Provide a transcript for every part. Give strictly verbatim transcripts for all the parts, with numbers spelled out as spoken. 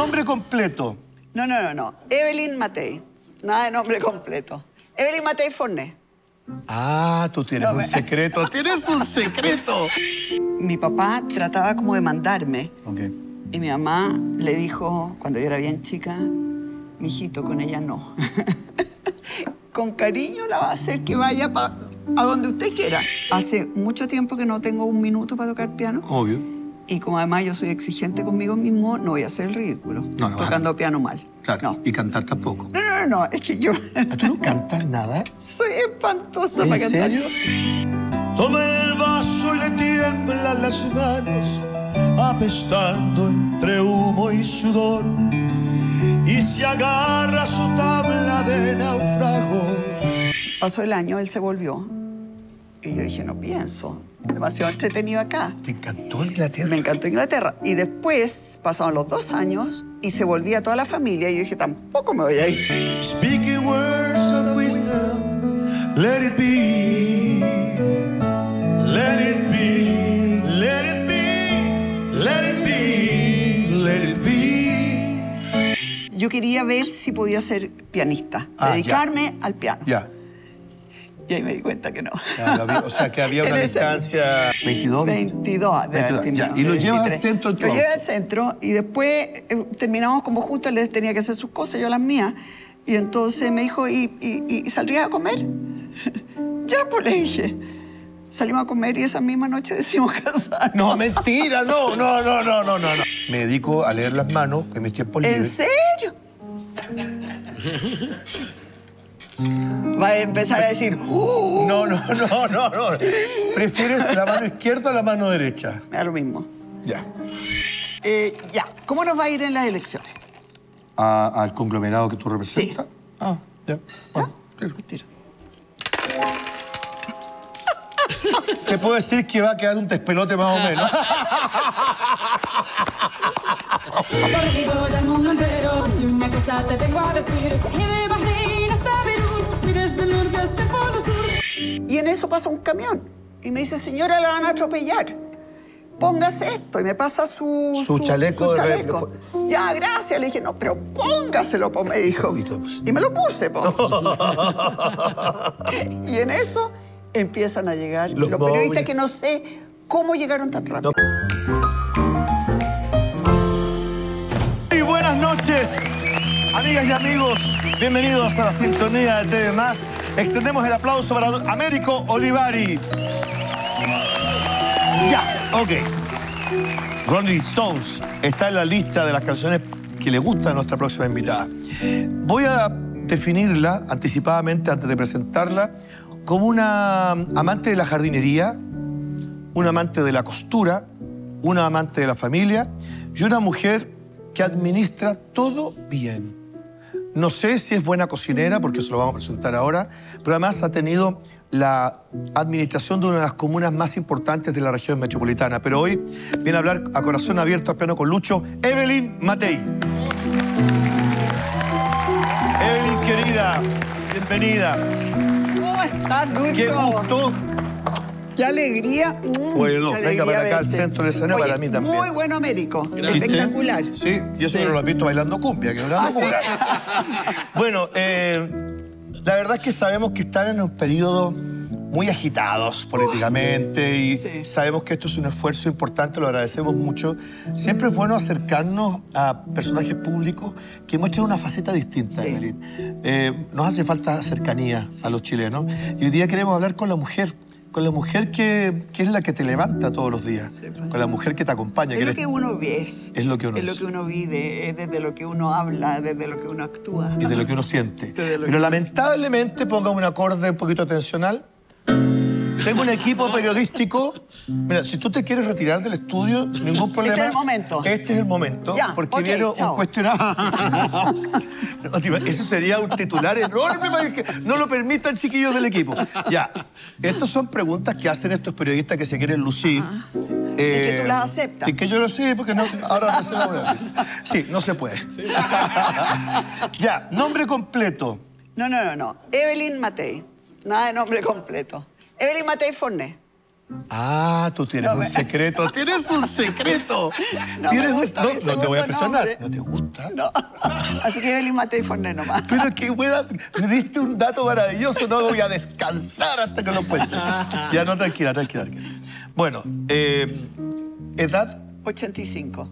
nombre completo. No, no, no, no. Evelyn Matei. Nada de nombre completo. Evelyn Matei Forné. Ah, tú tienes no, un me... secreto. ¡Tienes un secreto! Mi papá trataba como de mandarme. Ok. Y mi mamá le dijo, cuando yo era bien chica, mijito, con ella no. Con cariño la va a hacer que vaya pa, a donde usted quiera. Hace mucho tiempo que no tengo un minuto para tocar piano. Obvio. Y como además yo soy exigente conmigo mismo, no voy a hacer el ridículo. No, no, tocando a... piano mal. Claro, no. Y cantar tampoco. No, no, no, no, es que yo... ¿Tú no cantas nada? Soy espantosa ¿En para cantar. serio? Toma el vaso y le tiemblan las manos, apestando entre humo y sudor, y se agarra su tabla de naufrago. Pasó el año, él se volvió, y yo dije, no pienso, demasiado entretenido acá. ¿Te encantó Inglaterra? Me encantó Inglaterra. Y después pasaron los dos años y se volvía toda la familia, y yo dije, tampoco me voy a ir. Speaking words of wisdom, let it be, let it be, let it be, let it be, let it be. Yo quería ver si podía ser pianista, ah, dedicarme ya. al piano. Ya. Y ahí me di cuenta que no. Ya, o sea, que había una distancia... ¿veintidós? veintidós. veintidós, ya. Y lo llevas al centro. Lo llevé al centro y después eh, terminamos como juntos, él tenía que hacer sus cosas, yo las mías. Y entonces me dijo, ¿y, y, y saldrías a comer? Ya, pues le dije. Salimos a comer y esa misma noche decimos casarnos. No, mentira, no, no, no, no, no, no. Me dedico a leer las manos en mis tiempos libres. ¿En serio? Va a empezar a decir... Uh, no, no, no, no, no. ¿Prefieres la mano izquierda o la mano derecha? Me da lo mismo. Ya. Eh, ya. ¿Cómo nos va a ir en las elecciones? ¿A, ¿Al conglomerado que tú representas? Sí. Ah, ya. Bueno, ¿Ah? Tiro. Te puedo decir que va a quedar un despelote más o menos. Por el mundo entero, y una cosa te tengo a decir, de Bahrein hasta Perú, y desde el norte hasta el polo sur. Y en eso pasa un camión y me dice, señora, la van a atropellar. Póngase esto. Y me pasa su... Su, su chaleco. Su chaleco. De... Ya, gracias. Le dije, no, pero póngaselo, po, me dijo. Y me lo puse, po. Y en eso empiezan a llegar los, los periodistas que no sé cómo llegaron tan rápido. No. Muy buenas noches, amigas y amigos. Bienvenidos a la sintonía de T V más. Extendemos el aplauso para Américo Olivari. Ya, ok. Rolling Stones está en la lista de las canciones que le gusta a nuestra próxima invitada. Voy a definirla anticipadamente antes de presentarla como una amante de la jardinería, una amante de la costura, una amante de la familia y una mujer que administra todo bien. No sé si es buena cocinera, porque eso lo vamos a presentar ahora, pero además ha tenido la administración de una de las comunas más importantes de la región metropolitana. Pero hoy viene a hablar a corazón abierto al piano con Lucho, Evelyn Matei. Evelyn, querida, bienvenida. ¿Cómo estás, Lucho? Qué gusto. ¡Qué alegría! Mm, bueno, qué venga alegría para acá verte. al centro del escenario. Oye, para mí también. Muy bueno, Américo. Gracias. Espectacular. Sí, y eso sí. no lo has visto bailando cumbia, que es una locura. ¿Ah, sí? Bueno, eh, la verdad es que sabemos que están en un periodo muy agitados políticamente y sí. sabemos que esto es un esfuerzo importante, lo agradecemos mucho. Siempre es bueno acercarnos a personajes públicos que muestren una faceta distinta, sí. Evelyn. Eh, nos hace falta cercanía a los chilenos y hoy día queremos hablar con la mujer. Con la mujer que, que es la que te levanta todos los días. Sí, pues. Con la mujer que te acompaña. Es que lo eres... que uno ve. Es lo que uno es. Es lo que uno vive, es desde lo que uno habla, desde lo que uno actúa. Y de lo que uno siente. Pero que lamentablemente, ponga un acorde un poquito tensional. Tengo un equipo periodístico. Mira, si tú te quieres retirar del estudio, ningún problema. Este es el momento. Este es el momento. Ya, porque okay, viene chao. un cuestionario. Eso sería un titular enorme para que no lo permitan chiquillos del equipo. Ya. Estas son preguntas que hacen estos periodistas que se quieren lucir. Eh, y que tú las aceptas. Y que yo lo sé, porque no, ahora no se la voy a decir. Sí, no se puede. Sí. Ya, nombre completo. No, no, no, no. Evelyn Matei. Nada de nombre completo. Evelyn Matei Forné. Ah, tú tienes No, un me- secreto, tienes un secreto. No ¿Tienes me un- gusta no, mi no te voy a segundo presionar. nombre. ¿No te gusta? No. Así que Evelyn Matei Forné nomás. Pero qué buena, me diste un dato maravilloso, no voy a descansar hasta que lo cuentes. Ya, no, tranquila, tranquila. tranquila. Bueno, eh, edad, ochenta y cinco.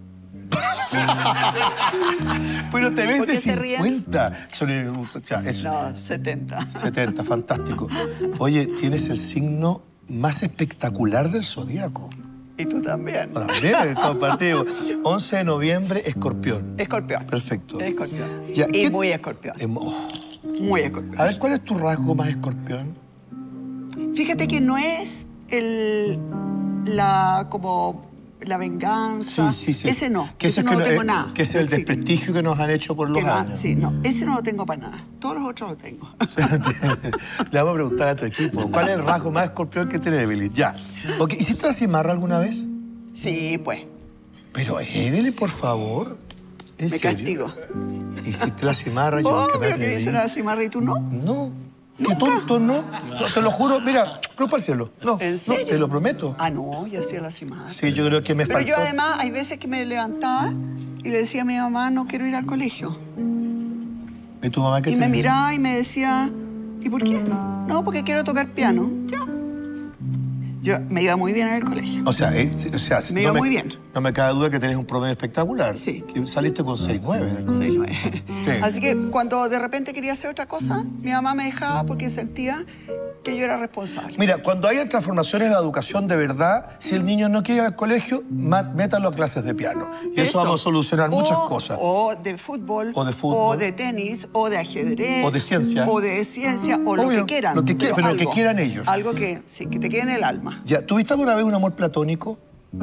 pero te ves ¿Por de qué se ríen? cincuenta. Sobre- o sea, es No, setenta. setenta, fantástico. Oye, tienes el signo más espectacular del zodíaco. Y tú también. También, compartido. once de noviembre, Escorpión. Escorpión. Perfecto. Escorpión. Ya, y ¿qué- muy escorpión. Em, oh. Muy escorpión. A ver, ¿cuál es tu rasgo más escorpión? Fíjate que no es el la como la venganza. Sí, sí, sí. Ese no. Que ese es no que lo tengo eh, nada. Que es el Sí. desprestigio que nos han hecho por los Que no- años. Sí, no. Ese no lo tengo para nada. Todos los otros lo tengo. Le vamos a preguntar a tu equipo. ¿Cuál es el rasgo más escorpión que tiene Evelyn? Ya. Ok, ¿hiciste la cimarra alguna vez? Sí, pues. Pero Evelyn, por favor. ¿En Me serio? castigo. ¿Hiciste la cimarra? Yo nunca me Obvio que atreví. dice la cimarra y tú no. No. Qué tonto, ¿no? No, te lo juro. Mira, cruz para el cielo. No, ¿En no, serio? te lo prometo. Ah, no, yo hacía la cimarra. Sí, yo creo que me Pero faltó. yo además, hay veces que me levantaba y le decía a mi mamá, no quiero ir al colegio. ¿Y tu mamá qué Y te me dijo? miraba y me decía, ¿y por qué? No, porque quiero tocar piano. Ya. Yo me iba muy bien en el colegio. O sea, eh, o sea Me no iba muy bien. No me cabe duda que tenés un promedio espectacular. Sí. Que saliste con seis nueve del colegio. Seis, nueve. Sí. Así que cuando de repente quería hacer otra cosa, mi mamá me dejaba porque sentía que yo era responsable. Mira, cuando haya transformaciones en la educación de verdad, si el niño no quiere ir al colegio, ma- métalo a clases de piano. Y eso, vamos a solucionar O- muchas cosas. O de fútbol. O de fútbol. O de tenis. O de ajedrez. O de ciencia. O de ciencia. O lo Obvio, que quieran. lo que quie- pero lo que algo, quieran ellos. Algo que, sí, que te quede en el alma. Ya, ¿tuviste alguna vez un amor platónico?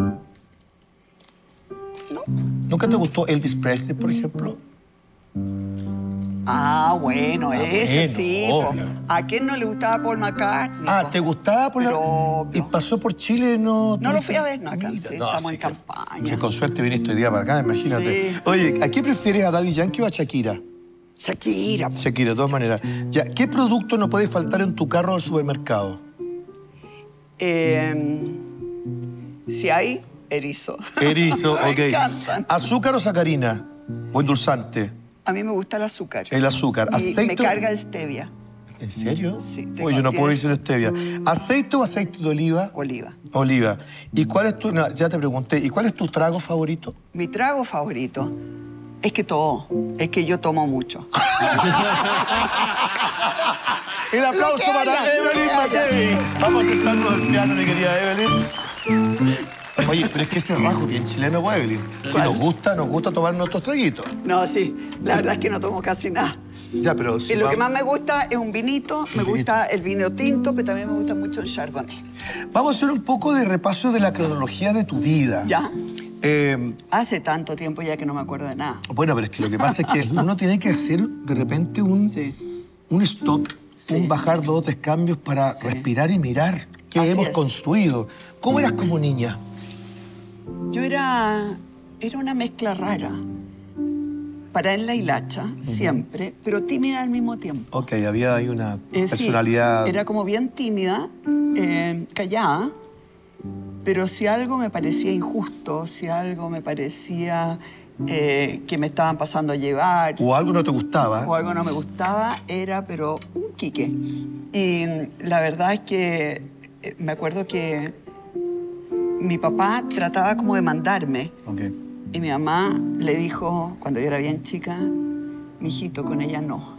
¿No? ¿Nunca te gustó Elvis Presley, por ejemplo? Ah, bueno, ese bueno, sí. obvio. po. ¿A quién no le gustaba Paul McCartney? Ah, po? ¿te gustaba por la... Pero obvio. Y pasó por Chile, no... No lo tuviste- fui a ver, no Mira, alcancé, estamos en que- campaña. Que con suerte viniste hoy día para acá, imagínate. Sí. Oye, ¿a qué prefieres, a Daddy Yankee o a Shakira? Shakira. po. Shakira, de todas maneras. Ya, ¿qué producto no puede faltar en tu carro del supermercado? Eh, si hay, erizo. Erizo, Me ok. encantan. ¿Azúcar o sacarina? ¿O endulzante? A mí me gusta el azúcar. El azúcar. Y ¿Aceite? me carga el stevia. ¿En serio? Sí, tengo- Oye, yo no puedo tienes- ir sin stevia. ¿Aceite o aceite de oliva? Oliva. Oliva. ¿Y cuál es tu... no, ya te pregunté. ¿Y cuál es tu trago favorito? Mi trago favorito es que todo. Es que yo tomo mucho. El aplauso que para haya, lo Evelyn que haya. Matei. Vamos a sentarnos al piano, mi querida Evelyn. Oye, pero es que ese rasgo es bien chileno, pues, Evelyn. Si ¿Cuál? nos gusta, nos gusta tomar nuestros traguitos. No, sí. La verdad es que no tomo casi nada. Ya, pero... si Y lo que vamos- más me gusta es un vinito. Me gusta el vino tinto, pero también me gusta mucho el chardonnay. Vamos a hacer un poco de repaso de la cronología de tu vida. ¿Ya? Eh, Hace tanto tiempo ya que no me acuerdo de nada. bueno, pero es que lo que pasa es que uno tiene que hacer de repente un, Sí. un stop, Sí. un bajar dos o tres cambios para Sí. respirar y mirar qué Así hemos es. construido. ¿Cómo eras como niña? Yo era, era una mezcla rara. Para en la hilacha, siempre, pero tímida al mismo tiempo. Ok, había ahí una Eh, sí, personalidad... era como bien tímida, eh, callada, pero si algo me parecía injusto, si algo me parecía eh, que me estaban pasando a llevar O algo no te gustaba. o algo no me gustaba, era pero un quique. Y la verdad es que eh, me acuerdo que mi papá trataba como de mandarme. Ok. Y mi mamá le dijo, cuando yo era bien chica, mijito, con ella no.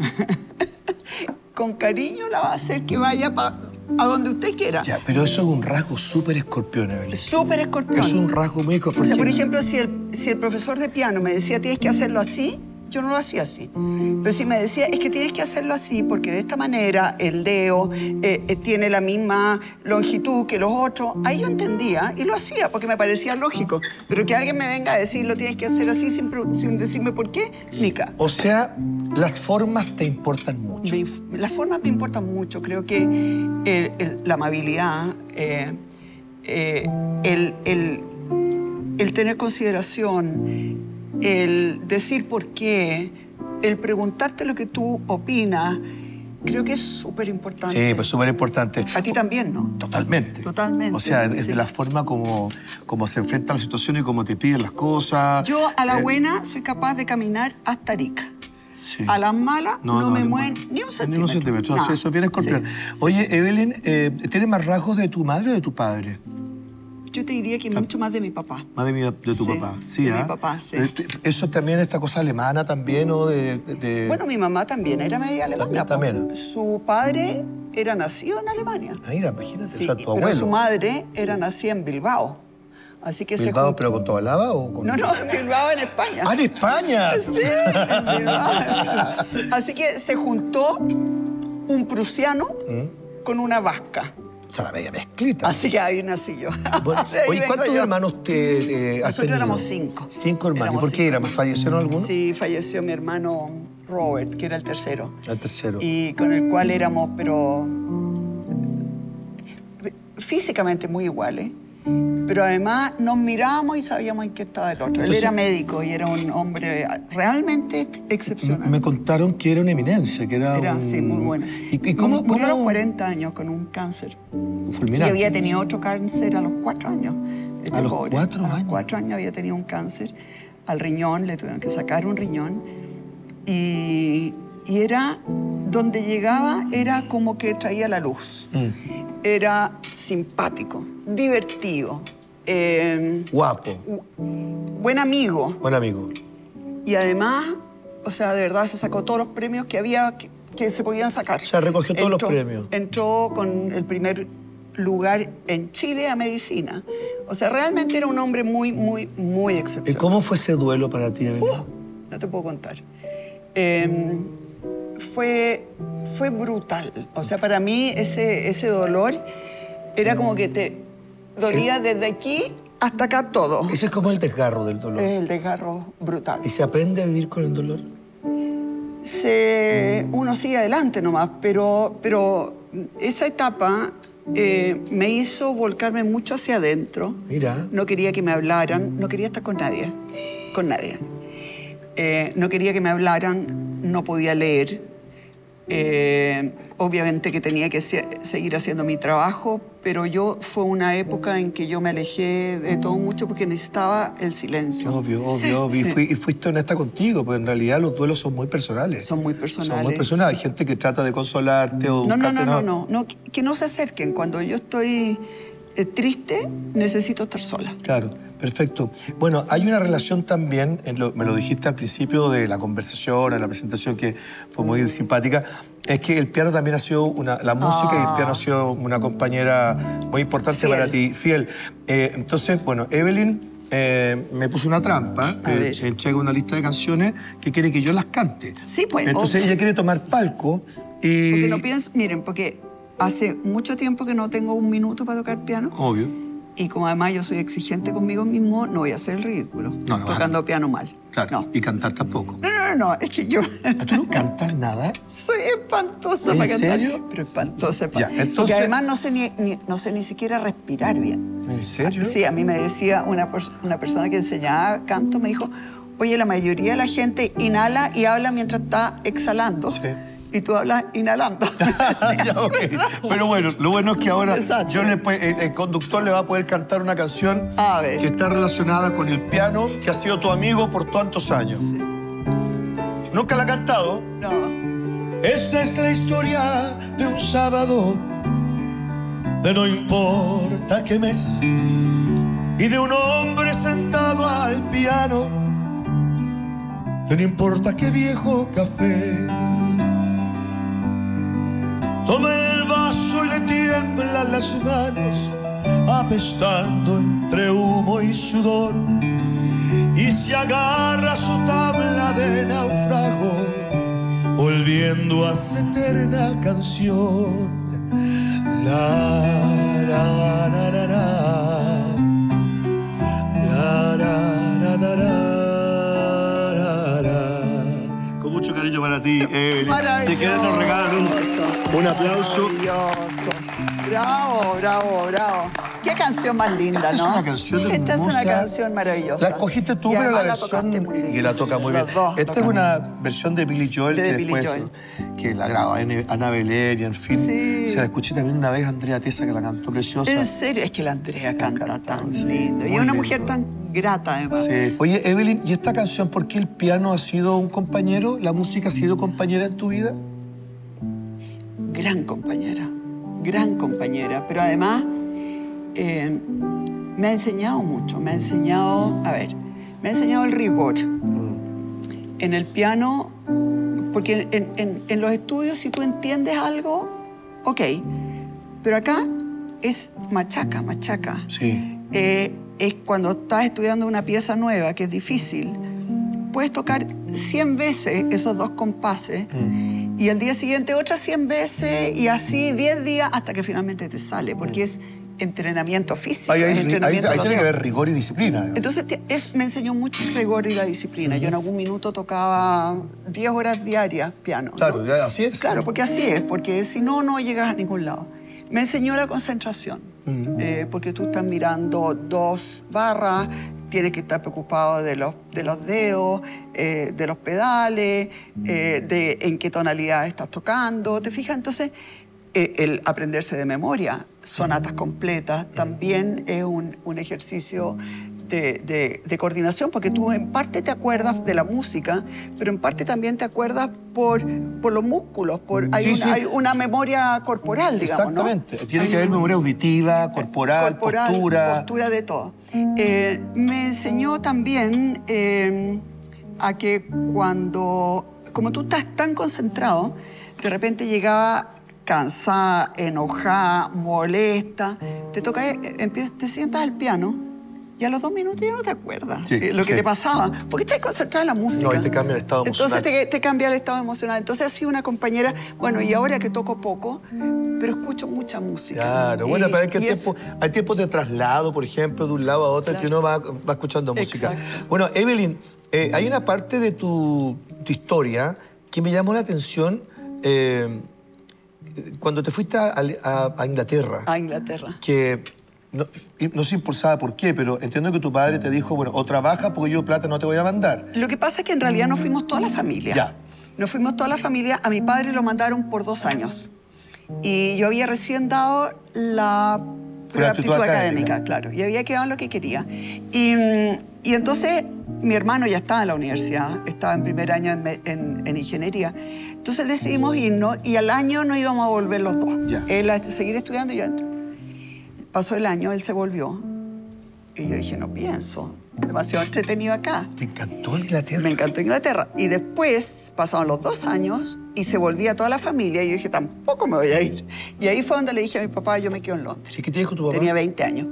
Con cariño la va a hacer que vaya pa- a donde usted quiera. Ya, pero eso es un rasgo súper escorpión, Evelyn. Súper escorpión. Es un rasgo muy O escorpión. sea, por ejemplo, si el, si el profesor de piano me decía, tienes que hacerlo así, yo no lo hacía así. Pero si me decía, es que tienes que hacerlo así, porque de esta manera el dedo eh, eh, tiene la misma longitud que los otros, ahí yo entendía y lo hacía, porque me parecía lógico. Pero que alguien me venga a decir, lo tienes que hacer así sin, pro- sin decirme por qué, nica. O sea, las formas te importan mucho. Me inf- las formas me importan mucho. Creo que el- el- la amabilidad, eh, eh, el, el- el tener consideración, el decir por qué, el preguntarte lo que tú opinas, creo que es súper importante. Sí, pues súper importante. A ti también, ¿no? Totalmente. Totalmente. O sea, desde sí. la forma como, como se enfrenta a la situación y cómo te piden las cosas. Yo, a la Eh, buena, soy capaz de caminar hasta Arica. Sí. A las malas no, no me mueven bueno, ni un centímetro. Ni un centímetro. Nada. Eso viene escorpión. Sí, Oye, Evelyn, eh, ¿tienes más rasgos de tu madre o de tu padre? Yo te diría que mucho más de mi papá. Más de, mi, de tu Sí, papá. Sí, de ¿ah? mi papá, sí. Eh, ¿Eso también, esta cosa alemana también o de...? de- Bueno, mi mamá también era media alemana. También, po. también. Su padre era nacido en Alemania. Ah, mira, imagínate, Sí, o sea, tu pero abuelo. su madre era nacida en Bilbao. Así que ¿Bilbao, se juntó- pero con toda lava o con...? No, no, en Bilbao, en España. ¡Ah, en España! Sí, en Bilbao. Así que se juntó un prusiano ¿Mm? con una vasca. O sea, la media mezclita. Así que ahí nací yo. Bueno, De ahí oye, vengo ¿cuántos yo. hermanos te, eh, has Nosotros tenido? éramos cinco. Cinco hermanos. Éramos ¿Y por qué cinco. éramos? ¿Fallecieron algunos? Sí, falleció mi hermano Robert, que era el tercero. El tercero. Y con el cual éramos, pero físicamente muy iguales. Pero además nos mirábamos y sabíamos en qué estaba el otro. Entonces- Él era médico y era un hombre realmente excepcional. Me contaron que era una eminencia, que era, Era, un... sí, muy bueno. ¿Y, y cómo, Murió a los cómo- cuarenta años con un cáncer. Y Fulminante. había tenido otro cáncer a los cuatro años. Este ¿A los pobre. cuatro A los años? cuatro años había tenido un cáncer al riñón, le tuvieron que sacar un riñón. Y, y era, donde llegaba, era como que traía la luz. Mm. Era simpático, divertido, eh, Guapo. buen amigo. Buen amigo. Y además, o sea, de verdad se sacó todos los premios que había que, que se podían sacar. O sea, recogió todos los Entró- premios. Entró con el primer lugar en Chile a medicina. O sea, realmente era un hombre muy, muy, muy ¿Y excepcional. cómo fue ese duelo para ti, Evelyn? Uh, no te puedo contar. Eh, fue, fue brutal. O sea, para mí ese, ese dolor era como que te dolía desde aquí hasta acá todo. Ese es como el desgarro del dolor. Es el desgarro brutal. ¿Y se aprende a vivir con el dolor? Se, uno sigue adelante nomás, pero, pero esa etapa eh, me hizo volcarme mucho hacia adentro. Mira. No quería que me hablaran, no quería estar con nadie, con nadie. Eh, no quería que me hablaran, no podía leer. Eh, obviamente que tenía que se- seguir haciendo mi trabajo, pero yo fue una época en que yo me alejé de todo mucho porque necesitaba el silencio. Obvio, obvio, obvio. Sí. Y, fui- y fuiste honesta contigo, porque en realidad los duelos son muy personales. Son muy Son muy personales, personales. sí. Hay gente que trata de consolarte o No, no, buscarte, no, no, no, no, que, que no se acerquen. Cuando yo estoy eh, triste, necesito estar sola. Claro, perfecto. Bueno, hay una relación también, en lo- me lo dijiste al principio de la conversación, en la presentación, que fue muy simpática, es que el piano también ha sido una, la música y el Ah. piano ha sido una compañera muy importante Fiel. para ti, fiel. Eh, entonces, bueno, Evelyn eh, me puso una trampa, A eh, ver. entrega una lista de canciones que quiere que yo las cante. Sí, pues, Entonces ok. ella quiere tomar palco y... Porque no pienso, miren, porque hace mucho tiempo que no tengo un minuto para tocar piano. Obvio. Y como además yo soy exigente conmigo mismo, no voy a hacer el ridículo. No, no, tocando piano mal. Claro, No. y cantar tampoco. No, no, no, no, es que yo ¿Ah, ¿Tú no cantas nada? soy espantosa ¿En para cantar. serio? Pero espantosa. espa- Ya, entonces- Porque además no sé ni, ni- no sé ni siquiera respirar bien. ¿En serio? Sí, a mí me decía una, pers- una persona que enseñaba canto, me dijo, oye, la mayoría de la gente inhala y habla mientras está exhalando. Sí. Y tú hablas inhalando. Ya, ok. Pero bueno, lo bueno es que ahora Exacto. yo le pue- el, el conductor le va a poder cantar una canción A ver. que está relacionada con el piano, que ha sido tu amigo por tantos años. Sí. ¿Nunca la ha cantado? No. Esta es la historia de un sábado, de no importa qué mes, y de un hombre sentado al piano, de no importa qué viejo café. Toma el vaso y le tiemblan las manos, apestando entre humo y sudor, y se agarra a su tabla de naufrago, volviendo a su eterna canción. La, la, la, la, la. La, la, la, la, la, la, la. Con mucho cariño para ti, Evelyn. Si quieres nos regalan un, un aplauso. Maravilloso. Bravo, bravo, bravo. ¿Qué canción? canción más linda, Esta ¿no? es una canción hermosa. Esta es una canción maravillosa. La escogiste tú, Y pero la además versión... tocaste muy lindo. y la toca muy bien. Los dos Esta es tocan. una versión de Billy Joel De que Billy después... Joel. que la grabó Ana Ana Belén y en fin. Sí. Se la escuché también una vez a Andrea Tesa, que la cantó preciosa. En serio, es que la Andrea canta canta, tan sí, lindo. Y muy es una lindo. mujer tan grata, además. Sí. Oye, Evelyn, ¿y esta canción, por qué el piano ha sido un compañero? ¿La música ha sido compañera en tu vida? Gran compañera, gran compañera. Pero además, eh, me ha enseñado mucho. Me ha enseñado, a ver, me ha enseñado el rigor. En el piano, porque en, en- en los estudios, si tú entiendes algo, ok. Pero acá es machaca, machaca. Sí. Eh, es cuando estás estudiando una pieza nueva, que es difícil, puedes tocar cien veces esos dos compases y el día siguiente otras cien veces y así diez días hasta que finalmente te sale, porque es entrenamiento físico. Ahí, es hay- ahí- entrenamiento ahí de los tiene que dedos. haber rigor y disciplina. digamos. Entonces te- es- me enseñó mucho el rigor y la disciplina. Yo en algún minuto tocaba diez horas diarias piano. ¿no? Claro, ya, así es. Claro, porque así es, porque si no, no llegas a ningún lado. Me enseñó la concentración, eh, porque tú estás mirando dos barras, tienes que estar preocupado de los, de los dedos, eh, de los pedales, eh, de en qué tonalidad estás tocando, ¿te fijas? Entonces, eh, el aprenderse de memoria, sonatas completas, también es un, un ejercicio de, de- de coordinación, porque tú en parte te acuerdas de la música, pero en parte también te acuerdas por, por los músculos, por, hay, Sí, una, sí. hay una memoria corporal, digamos, ¿no? Exactamente. Tiene Hay que haber una- memoria auditiva, corporal, corporal, postura. postura de todo. Eh, me enseñó también eh, a que cuando, como tú estás tan concentrado, de repente llegaba cansada, enojada, molesta, te toca, eh, empiezas, te sientas al piano y a los dos minutos ya no te acuerdas Sí, eh, lo que sí. te pasaba, porque estás concentrada en la música. No, y te cambia el estado emocional. Entonces te, te cambia el estado emocional. Entonces ha sido una compañera, bueno, y ahora que toco poco, pero escucho mucha música. Claro, bueno, Y- pero hay, que y es- tiempo, hay tiempos de traslado, por ejemplo, de un lado a otro, Claro. que uno va, va escuchando música. Exacto. Bueno, Evelyn, eh, hay una parte de tu, tu historia que me llamó la atención eh, cuando te fuiste a, a- a Inglaterra. A Inglaterra. Que no, y no sé impulsada por qué, pero entiendo que tu padre te dijo, bueno, o trabaja porque yo plata no te voy a mandar. Lo que pasa es que en realidad nos fuimos toda la familia. Ya. Nos fuimos toda la familia. A mi padre lo mandaron por dos años. Y yo había recién dado la prueba de aptitud aptitud académica. académica, claro. Y había quedado en lo que quería. Y, mm, y entonces mi hermano ya estaba en la universidad, estaba en primer año en, me- en- en ingeniería. Entonces decidimos irnos y al año nos íbamos a volver los dos. Ya. Él a seguir estudiando y yo entro. Pasó el año, él se volvió. Y yo dije, no pienso, demasiado entretenido acá. ¿Te encantó Inglaterra? Me encantó Inglaterra. Y después pasaron los dos años y se volvía toda la familia. Y yo dije, tampoco me voy a ir. Y ahí fue donde le dije a mi papá, yo me quedo en Londres. ¿Y qué te dijo tu papá? Tenía veinte años.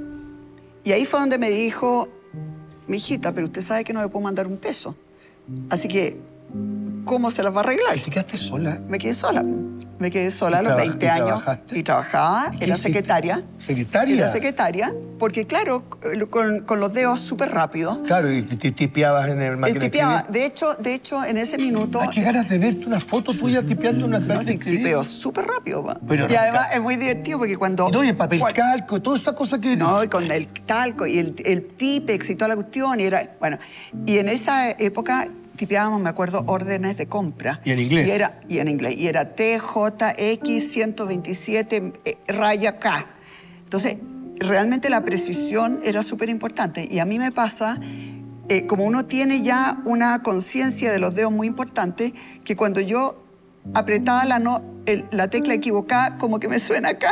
Y ahí fue donde me dijo, mi hijita, pero usted sabe que no le puedo mandar un peso. Así que, ¿cómo se las va a arreglar? ¿Te quedaste sola? Me quedé sola. Me quedé sola a ¿Y los traba- veinte y años. trabajaste? Y trabajaba, ¿Y qué era hiciste? secretaria. ¿Secretaria? Era secretaria, porque claro, con, con los dedos súper rápido. Claro, y te tipeabas en el Eh, máquina de tipeaba. escribir. De hecho, de hecho, en ese minuto... Ay, qué ganas de verte una foto tuya tipeando en una No, máquina de sí, escribir. tipeo súper rápido, pa. Pero y no, además ca- es muy divertido porque cuando... Y no, y el papel cual- calco, toda esa cosa que... No, y con el talco y el, el tipex y toda la cuestión. Y era, bueno, y en esa época tipeábamos, me acuerdo, órdenes de compra. ¿Y en inglés? Y, era, y en inglés. Y era T J X ciento veintisiete eh, raya K. Entonces, realmente la precisión era súper importante. Y a mí me pasa, eh, como uno tiene ya una conciencia de los dedos muy importante, que cuando yo apretaba la, no, el- la tecla equivocada, como que me suena acá.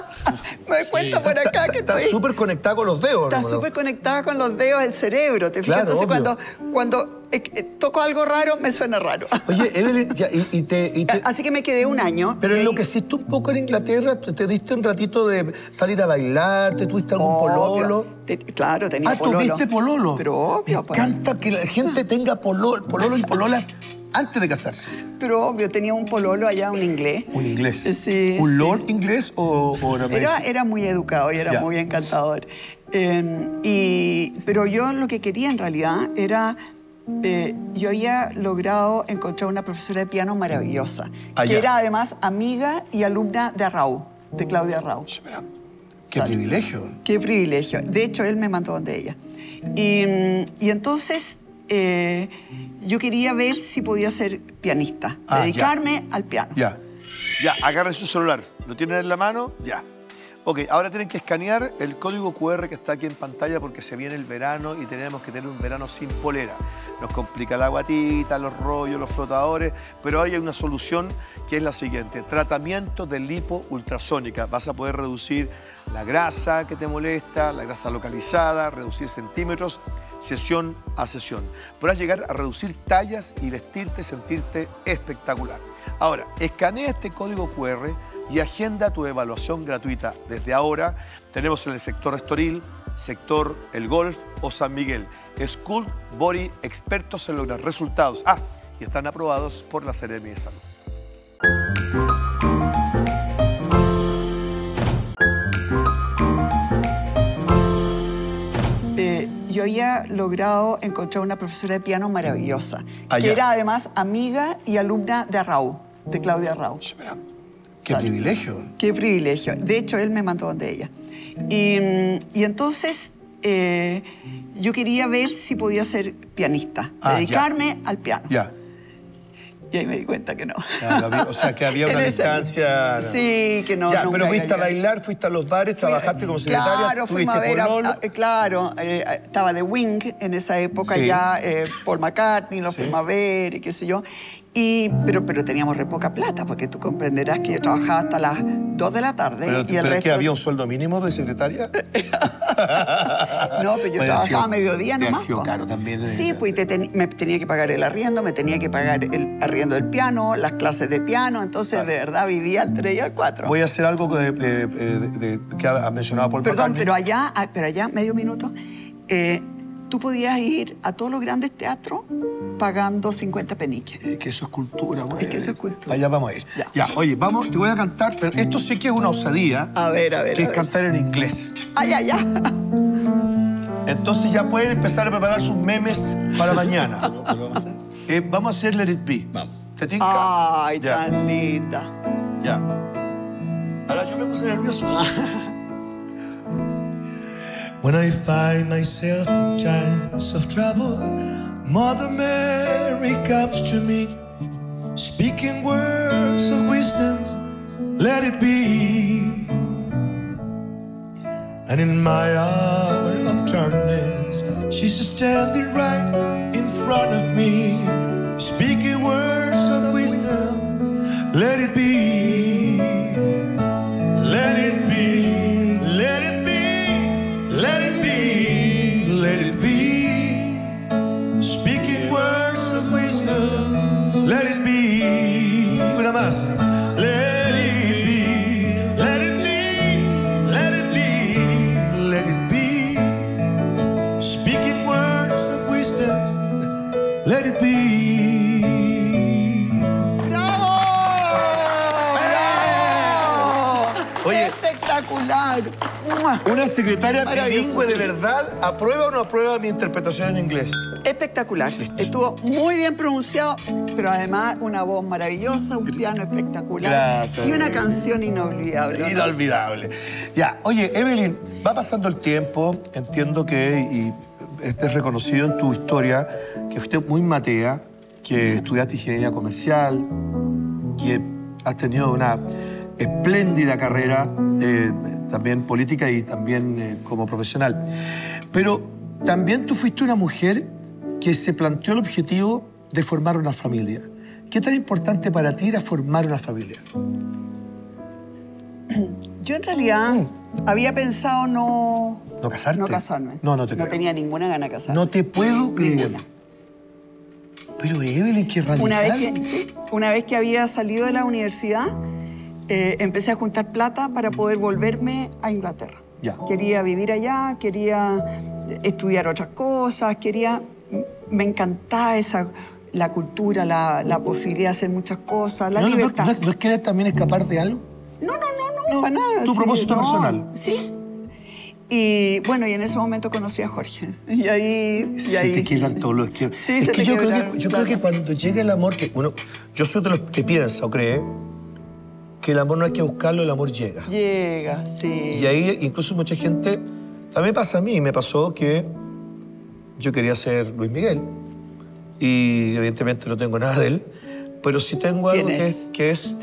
Me doy cuenta por acá que Estás estoy... súper conectada con los dedos. Está ¿no? súper conectada con los dedos del cerebro, ¿te fijas? Claro, Entonces, obvio. cuando, cuando eh, eh, toco algo raro, me suena raro. Oye, Evelyn, ya, y, y te... y te- Así que me quedé un año. Pero y ahí- enloqueciste un poco en Inglaterra, te te diste un ratito de salir a bailar, te tuviste algún Obvio. pololo. Te- claro, tenía Ah, pololo. ¿tuviste pololo? Pero obvio, Me pues. encanta que la gente tenga pololo, pololo y pololas antes de casarse. Pero obvio, tenía un pololo allá, un inglés. Un inglés. Sí, ¿Un sí. lord inglés o, o era Era, era muy educado y era Ya. muy encantador. Eh, y, pero yo lo que quería en realidad era... eh, yo había logrado encontrar una profesora de piano maravillosa, Ah, que ya. era además amiga y alumna de Arrau, de Claudia Arrau. Qué privilegio. Qué privilegio. De hecho, él me mandó donde ella. Y, y entonces eh, yo quería ver si podía ser pianista, Ah, dedicarme ya. al piano. Ya. Ya, agarren su celular. ¿Lo tienen en la mano? Ya. Ok, ahora tienen que escanear el código cu erre que está aquí en pantalla porque se viene el verano y tenemos que tener un verano sin polera. Nos complica la guatita, los rollos, los flotadores, pero hoy hay una solución que es la siguiente. Tratamiento de lipo ultrasónica. Vas a poder reducir la grasa que te molesta, la grasa localizada, reducir centímetros, sesión a sesión. Podrás llegar a reducir tallas y vestirte, sentirte espectacular. Ahora, escanea este código cu erre y agenda tu evaluación gratuita. Desde ahora tenemos en el sector Estoril, sector El Golf o San Miguel. Sculpt Body, expertos en lograr resultados. Ah, y están aprobados por la Seremi de Salud. Eh, yo había logrado encontrar una profesora de piano maravillosa, Ah, que ya. era además amiga y alumna de Arrau, de Claudia Arrau. Espera, qué privilegio. Qué privilegio. De hecho, él me mandó donde ella. Y, y entonces eh, yo quería ver si podía ser pianista, Ah, dedicarme al piano. Ya. Y ahí me di cuenta que no. Ya, lo había- o sea, que había una En esa- distancia. Sí, que no. Ya, nunca pero fuiste iba a bailar, fuiste a los bares, trabajaste como secretaria, Claro, fuimos a tuviste ver, a- pololo. a- eh, claro, eh, estaba de Wing en esa época Sí. ya, eh, Paul McCartney, lo Sí. fuimos a ver y qué sé yo. Y, pero, pero teníamos re poca plata, porque tú comprenderás que yo trabajaba hasta las dos de la tarde Pero, y el pero es resto... que había un sueldo mínimo de secretaria. No, pero yo Bueno, trabajaba ha sido- a mediodía te ha nomás. sido po. caro también, eh. Sí, pues y te ten- me tenía que pagar el arriendo, me tenía que pagar el arriendo del piano, las clases de piano, entonces Claro. de verdad vivía al tres y al cuatro. Voy a hacer algo de, de- de- de- que ha mencionado Paul Perdón, McCartney. pero allá, ah, pero allá, medio minuto, eh, tú podías ir a todos los grandes teatros pagando cincuenta peniques. Es que eso es cultura, güey. Es que eso es cultura. Allá vamos a ir. Ya. Ya, oye, vamos, te voy a cantar, pero esto sí que es una osadía, A ver, a ver. que a es ver. cantar en inglés. Ay, ay, ay. Entonces ya pueden empezar a preparar sus memes para mañana. Eh, vamos a hacer Let It Be. Vamos. ¿Te tinca? Ay, Ya. tan linda. Ya. Ahora yo me puse nervioso. When I find myself in times of trouble, Mother Mary comes to me, speaking words of wisdom, let it be. And in my hour of darkness, she's standing right in front of me, speaking words of wisdom, let it be. Let it be, let it be, let it be, let it be. Speaking words of wisdom, let it be. Una más. Let it be, let it be, let it be, let it be. Speaking words of wisdom, let it be. ¡Bravo! ¡Bravo! Oye. ¡Espectacular! ¡Mua! Una secretaria Maravilloso. bilingüe de verdad, ¿aprueba o no aprueba mi interpretación en inglés? Espectacular. Estuvo muy bien pronunciado, pero además una voz maravillosa, un piano espectacular Gracias. y una canción inolvidable. ¿no? Inolvidable. Ya, oye, Evelyn, va pasando el tiempo, entiendo que, y este es reconocido en tu historia, que fuiste muy matea, que estudiaste ingeniería comercial, que has tenido una espléndida carrera, eh, también política y también eh, como profesional. Pero también tú fuiste una mujer que se planteó el objetivo de formar una familia. ¿Qué tan importante para ti era formar una familia? Yo en realidad había pensado no... ¿No casarte? No casarme. No, no te No creo. tenía ninguna gana de casarme. No te puedo creer. Ninguna. Pero Evelyn, qué radical. Una vez que, sí, una vez que había salido de la universidad, eh, empecé a juntar plata para poder volverme a Inglaterra. Ya. Quería vivir allá, quería estudiar otras cosas, quería... Me encantaba esa, la cultura, la, la posibilidad de hacer muchas cosas, la ¿No, no, libertad. no, no quieres también escapar de algo? No, no, no, no, No, para nada. tu propósito personal. Sí. Y bueno, y en ese momento conocí a Jorge. Y ahí... Se y ahí te quedan todos los que... Sí, es se que te yo, creo quedan, que, yo claro. creo que cuando llega el amor, que uno, yo soy de los que piensa o cree que el amor no hay que buscarlo, el amor llega. Llega, sí. Y ahí incluso mucha gente, también pasa a mí, me pasó que yo quería ser Luis Miguel y evidentemente no tengo nada de él, pero sí tengo algo que es, que es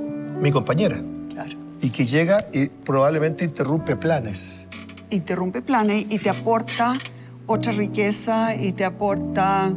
mi compañera. Claro. Y que llega y probablemente interrumpe planes. Interrumpe planes y te aporta otra riqueza y te aporta,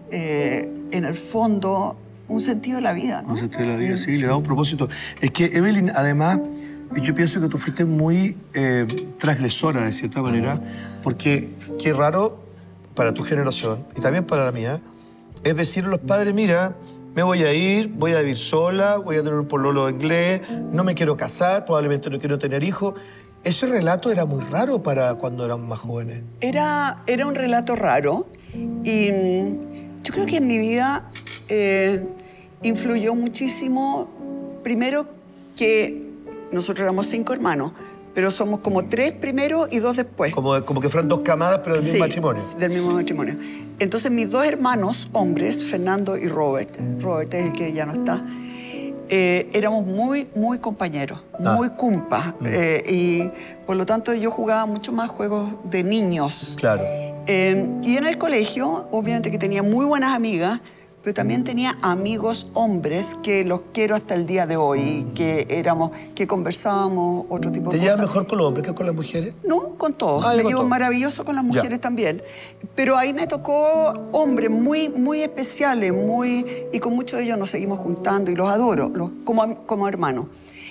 eh, en el fondo, un sentido de la vida, ¿no? Un sentido de la vida, sí, le da un propósito. Es que, Evelyn, además, yo pienso que tú fuiste muy eh, transgresora, de cierta manera, porque qué raro para tu generación, y también para la mía, es decir a los padres, mira, me voy a ir, voy a vivir sola, voy a tener un pololo inglés, no me quiero casar, probablemente no quiero tener hijos. Ese relato era muy raro para cuando éramos más jóvenes. Era, era un relato raro y mm, yo creo que en mi vida eh, influyó muchísimo, primero que nosotros éramos cinco hermanos, pero somos como tres primero y dos después. Como, como que fueran dos camadas, pero del mismo Sí, matrimonio. del mismo matrimonio. Entonces mis dos hermanos, hombres, Fernando y Robert, Robert es el que ya no está, Eh, éramos muy, muy compañeros, Ah. muy cumpas. Mm. Eh, y por lo tanto yo jugaba mucho más juegos de niños. Claro. Eh, y en el colegio, obviamente que tenía muy buenas amigas, pero también tenía amigos hombres que los quiero hasta el día de hoy, que éramos, que conversábamos, otro tipo ¿Te de llevas cosas. mejor con los hombres que con las mujeres? No, con todos. Ah, ya me con llevo todos. maravilloso con las mujeres Ya. también. Pero ahí me tocó hombres muy, muy especiales, muy, y con muchos de ellos nos seguimos juntando y los adoro, los, como, am- como hermanos.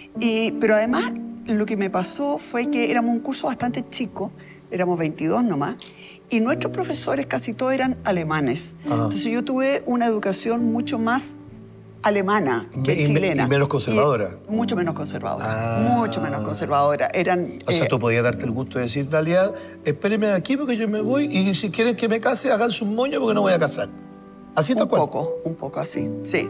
Y, pero además, lo que me pasó fue que éramos un curso bastante chico, éramos veintidós nomás, y nuestros profesores casi todos eran alemanes. Ajá. Entonces yo tuve una educación mucho más alemana que Y- y- chilena. y menos conservadora. Y mucho menos conservadora, Ah. mucho menos conservadora. Eran, O sea, eh, tú podías darte el gusto de decir, en realidad, espérenme aquí porque yo me voy y si quieren que me case, háganse un moño porque no voy a casar. Así tal Un cual. poco, un poco así, sí.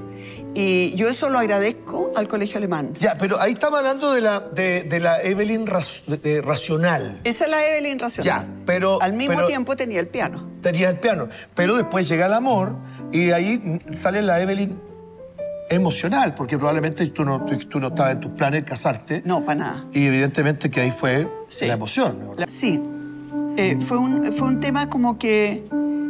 Y yo eso lo agradezco al colegio alemán. Ya, pero ahí estamos hablando de la, de, de la Evelyn ras- de- de racional. Esa es la Evelyn racional. Ya, pero- Al mismo pero- tiempo tenía el piano. Tenías el piano. Pero después llega el amor y ahí sale la Evelyn emocional, porque probablemente tú no, tú, tú no estabas en tus planes casarte. No, para nada. Y evidentemente que ahí fue Sí. la emoción, ¿no? La- sí. Eh, fue, un, fue un tema como que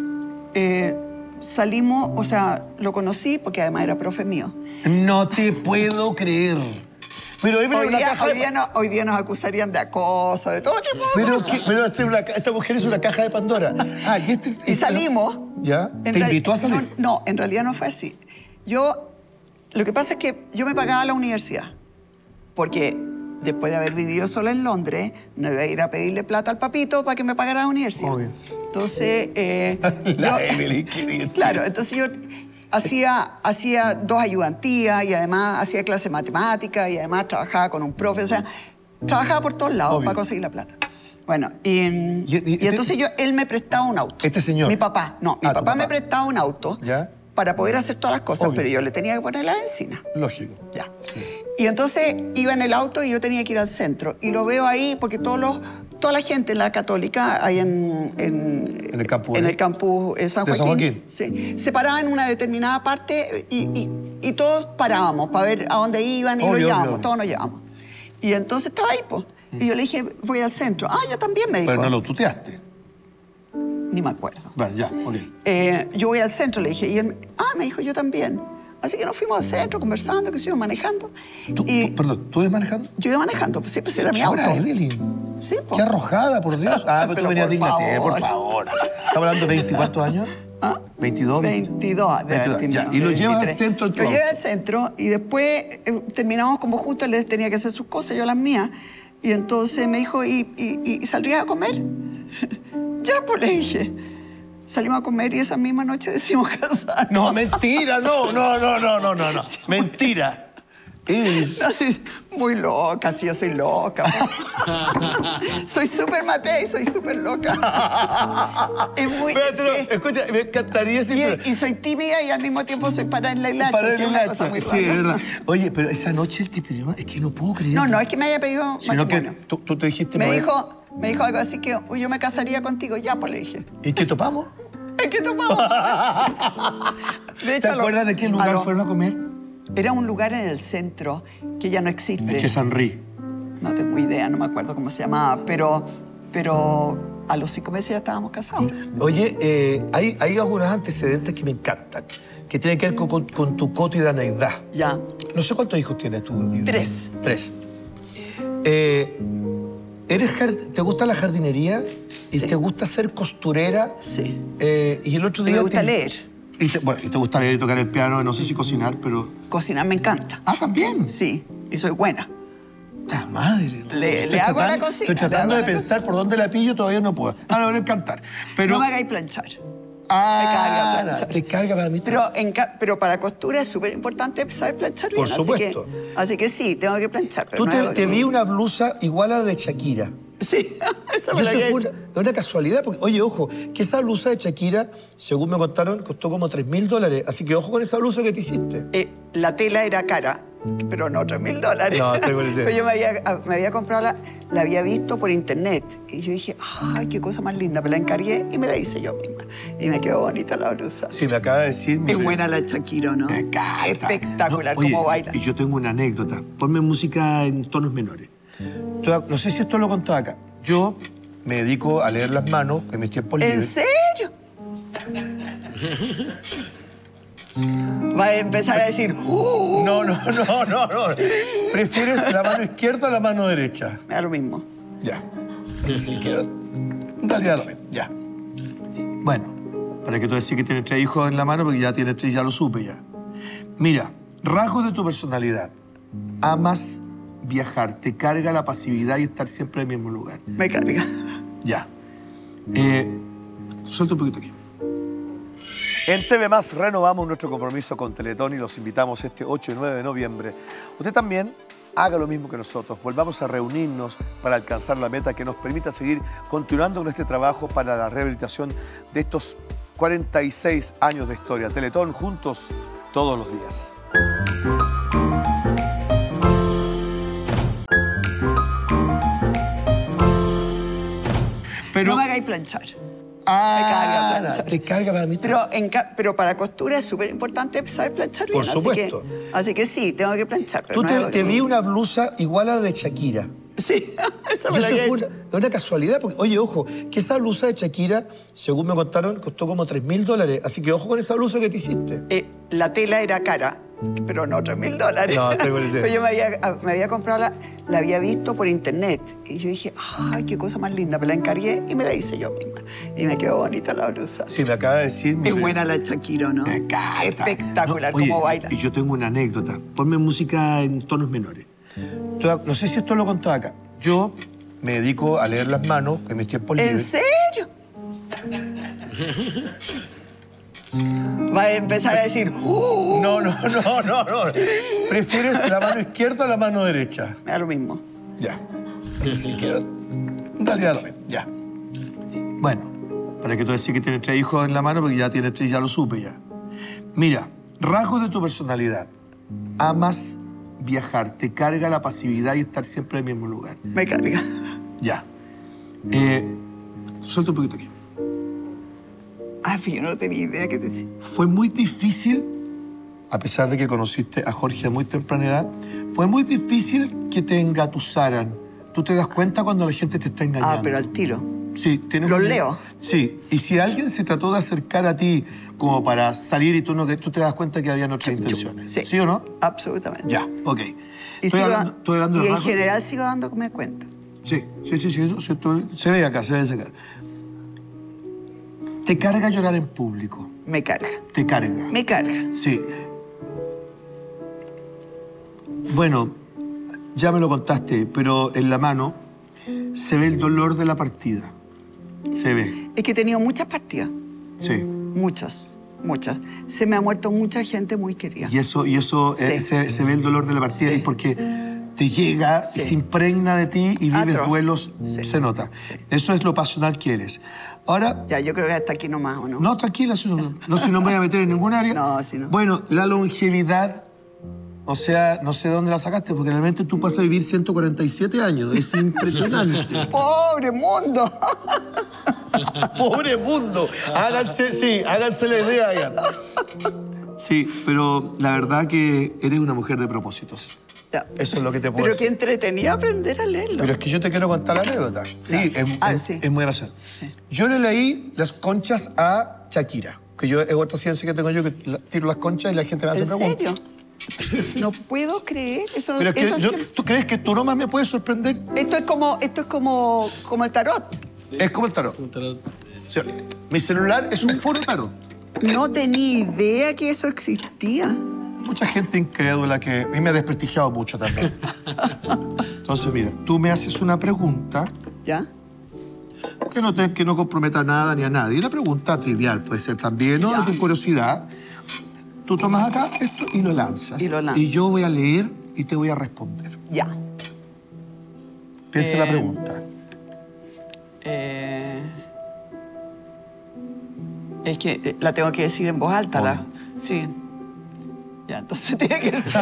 eh, salimos, o sea, lo conocí porque además era profe mío. No te puedo creer. Pero Evelyn Hoy es una día, caja hoy, de... día no- hoy día nos acusarían de acoso, de todo tipo de Pero, cosas. que- pero esta, es una ca- esta mujer es una caja de Pandora. Ah, y, este, Y salimos. ¿Ya? En ¿Te real- invitó a salir? No, no, en realidad no fue así. Yo, lo que pasa es que yo me pagaba la universidad, porque después de haber vivido sola en Londres, no iba a ir a pedirle plata al papito para que me pagara la universidad. Obvio. Entonces, eh, La yo- Evelyn, qué divertido. claro, entonces yo hacía, hacía dos ayudantías y además hacía clase de matemáticas y además trabajaba con un profe, o sea, trabajaba por todos lados Obvio. para conseguir la plata. Bueno, y, Y- y- y entonces yo, él me prestaba un auto. ¿Este señor? Mi papá, no, mi Ah, tu papá, me papá. prestaba un auto ¿Ya? para poder hacer todas las cosas, Obvio. pero yo le tenía que poner la benzina. Lógico. Ya. Y entonces iba en el auto y yo tenía que ir al centro. Y lo veo ahí porque todos los, toda la gente en la Católica, ahí en, en, En el campus, en ¿eh? el campus eh, San De San Joaquín, Joaquín. sí, se paraban en una determinada parte y, y- y todos parábamos para ver a dónde iban y Obvio, lo obvio, llevábamos, obvio. todos nos llevamos. Y entonces estaba ahí, pues. Y yo le dije, voy al centro. Ah, yo también, me dijo. Pero no lo tuteaste. Ni me acuerdo. Bueno, ya, ok. Eh, yo voy al centro, le dije. Y él, ah, me dijo, yo también. Así que nos fuimos al centro conversando, que se iba manejando. Tú- y tú- perdón, ¿tú ibas manejando? yo iba manejando, pues sí, pues era mi ¿Qué auto. hora, Evelyn? Sí, pues. Qué arrojada, por Dios. Ah, pero, tú Pero venías por dignate, favor. por favor. ¿Estamos hablando de veinticuántos años? ¿Ah? ¿veintidós? veintidós. de haber veintidós, ya. tenido, Y lo llevas al veintitrés. centro en tu Lo llevé auto. al centro y después eh, terminamos como juntos, él tenía que hacer sus cosas, yo las mías. Y entonces me dijo, ¿y, y, y saldrías a comer? Ya, pues le dije. Salimos a comer y esa misma noche decimos casarnos. No, mentira, no, no, no, no, no, no, no. Mentira. Evelyn. Así, muy loca, sí, yo soy loca. Soy súper Matei, soy súper loca. Es muy... Espérate, no, sí. escucha, me encantaría si... Y, y soy tímida y al mismo tiempo soy para en la hilacha. Para sí, el es una hacha. cosa muy Sí, rara. es verdad. Oye, pero esa noche él te pidió, es que no puedo creer. No, no es que me haya pedido Sino que matrimonio. tú, tú te dijiste... Me no, dijo, me dijo algo así que "Uy, yo me casaría contigo. Ya, pues le dije. ¿Y qué topamos? ¿En qué tomamos? De ¿Te hecho, a lo- acuerdas de qué a lugar lo- fueron a comer? Era un lugar en el centro que ya no existe. Eche Sanrí. No tengo idea, no me acuerdo cómo se llamaba, pero, pero a los cinco meses ya estábamos casados. Oye, eh, hay, hay algunos antecedentes que me encantan, que tienen que ver con, con, con tu cotidianeidad. Ya. No sé cuántos hijos tienes tú. Tres. Tres. Eh, ¿eres jard- ¿Te gusta la jardinería? ¿Y Sí. te gusta ser costurera? Sí. Eh, y el otro Y día... me gusta te- leer. Y te, bueno, y te gusta leer y tocar el piano, no sé si cocinar, pero... Cocinar me encanta. Ah, ¿también? Sí, y soy buena. ¡La madre! Le- Estoy le hago la tratando- cocina, Estoy le tratando hago de la pensar por dónde la pillo, todavía no puedo. Ah, no, me va a encantar. Pero... No me hagáis planchar. Ah, me carga planchar. te carga para mí. Pero, en ca- pero para costura es súper importante saber planchar bien. Por supuesto. Así que, así que sí, tengo que planchar. pero Tú no te, hago- te vi una blusa igual a la de Shakira. Sí, esa Y me la eso había fue hecho. una, una casualidad, porque, oye, ojo, que esa blusa de Shakira, según me contaron, costó como tres mil dólares. Así que ojo con esa blusa que te hiciste. Eh, la tela era cara, pero no tres mil dólares. No, estoy con ese. Pero yo me había, me había comprado, la, la había visto por internet. Y yo dije, ay, qué cosa más linda. Me la encargué y me la hice yo misma. Y me quedó bonita la blusa. Sí, me acaba de decir... mi- Es buena la Shakira, ¿no? Me encanta. Espectacular, No, oye, cómo baila. Y yo tengo una anécdota. Ponme música en tonos menores. Tú- No sé si esto lo he contado acá. Yo me dedico a leer las manos en mis tiempos ¿En libres. serio? Va a empezar a decir, ¡uh! No, no, no, no, no. ¿Prefieres la mano izquierda o la mano derecha? Me da lo mismo. Ya. Si quiero. En realidad lo mismo. Ya. Bueno, para que tú decís que tienes tres hijos en la mano, porque ya tienes tres, ya lo supe ya. Mira, rasgos de tu personalidad. Amas viajar, te carga la pasividad y estar siempre en el mismo lugar. Me carga. Ya. Eh, suelta un poquito aquí. En T V Más renovamos nuestro compromiso con Teletón y los invitamos este ocho y nueve de noviembre. Usted también haga lo mismo que nosotros. Volvamos a reunirnos para alcanzar la meta que nos permita seguir continuando con este trabajo para la rehabilitación de estos cuarenta y seis años de historia. Teletón juntos todos los días. Pero... No me hagáis planchar. Ah, Me carga planchar. te carga para mí. Pero, en ca- pero para costura es súper importante saber planchar bien. Por supuesto. Así que, así que sí, tengo que planchar. Pero Tú no te, hago- te vi una blusa igual a la de Shakira. Sí, esa Y me la eso había fue hecho. una, una casualidad, porque, oye, ojo, que esa blusa de Shakira, según me contaron, costó como tres mil dólares. Así que ojo con esa blusa que te hiciste. Eh, la tela era cara, pero no tres mil dólares. No, estoy con ese. Pero yo me había, me había comprado, la, la había visto por internet. Y yo dije, ay, qué cosa más linda. Me la encargué y me la hice yo misma. Y me quedó bonita la blusa. Sí, me acaba de decir... mi- Es buena la Shakira, ¿no? Me encanta. Espectacular, No, oye, cómo baila. Y yo tengo una anécdota. Ponme música en tonos menores. Tú- No sé si esto lo he contado acá. Yo me dedico a leer las manos en mis tiempos ¿En libres. serio? Va a empezar a decir, ¡uh! No, no, no, no, no. ¿Prefieres la mano izquierda o la mano derecha? Me da lo mismo. Ya. Si quiero. En realidad lo mismo. Ya. Bueno, para que tú decís que tienes tres hijos en la mano, porque ya tienes tres, ya lo supe ya. Mira, rasgos de tu personalidad. Amas viajar, te carga la pasividad y estar siempre en el mismo lugar. Me carga. Ya. Eh, suelta un poquito aquí. Ah, pero yo no tenía idea qué decir. Fue muy difícil, a pesar de que conociste a Jorge a muy temprana edad, fue muy difícil que te engatusaran. ¿Tú te das cuenta cuando la gente te está engañando? Ah, pero al tiro. Sí, tienes Los un- leo. Sí, y si alguien se trató de acercar a ti como para salir y tú no, tú te das cuenta que habían otras intenciones. Sí. ¿Sí o no? Absolutamente. Ya, ok. Y, Estoy sigo- hablando, estoy hablando de y en rasgos- general sigo dándome cuenta. Sí, sí, sí, sí, sí, estoy- se ve acá, se ve acá. Te carga llorar en público. Me carga. Te carga. Me carga. Sí. Bueno, ya me lo contaste, pero en la mano se ve el dolor de la partida. Se ve. Es que he tenido muchas partidas. Sí. Muchas, muchas. Se me ha muerto mucha gente muy querida. Y eso, y eso eh, Sí. se, se ve el dolor de la partida Sí. y porque te llega, y Sí. se impregna de ti y vives Atroz. duelos, Sí. se nota. Eso es lo pasional que eres. Ahora, Ya, yo creo que hasta aquí nomás, ¿o no? no, tranquila, si no, no, si no me voy a meter en ningún área. No, si no. Bueno, la longevidad, o sea, no sé dónde la sacaste, porque realmente tú pasas a vivir ciento cuarenta y siete años. Es impresionante. ¡Pobre mundo! ¡Pobre mundo! Háganse, sí, háganse la idea ya. Sí, pero la verdad que eres una mujer de propósitos. Ya. Eso es lo que te puedo Pero qué decir. entretenido aprender a leerlo. Pero es que yo te quiero contar la anécdota. Sí, Claro. es, Ah, es- sí. es muy gracioso. Sí. Yo le leí las conchas a Shakira, que yo es otra ciencia que tengo yo, que la- tiro las conchas y la gente me hace ¿En preguntas. serio? No puedo creer. Eso, Pero es que eso yo- sí- ¿tú crees que tú nomás me puedes sorprender? Esto es como, esto es como, como el tarot. Es como el tarot. O sea, mi celular es un foro tarot. No tenía idea que eso existía. Mucha gente incrédula que a mí me ha desprestigiado mucho también. Entonces, mira, tú me haces una pregunta ¿Ya? que no, te, que no comprometa nada ni a nadie. Una pregunta trivial puede ser también, ¿no? Ya. De tu curiosidad. Tú tomas acá esto y lo lanzas. Y lo lanzas. Y yo voy a leer y te voy a responder. Ya. Piensa en la Eh, pregunta. Eh, es que eh, la tengo que decir en voz alta, la. Obvio. Sí. Ya, entonces tiene que ser.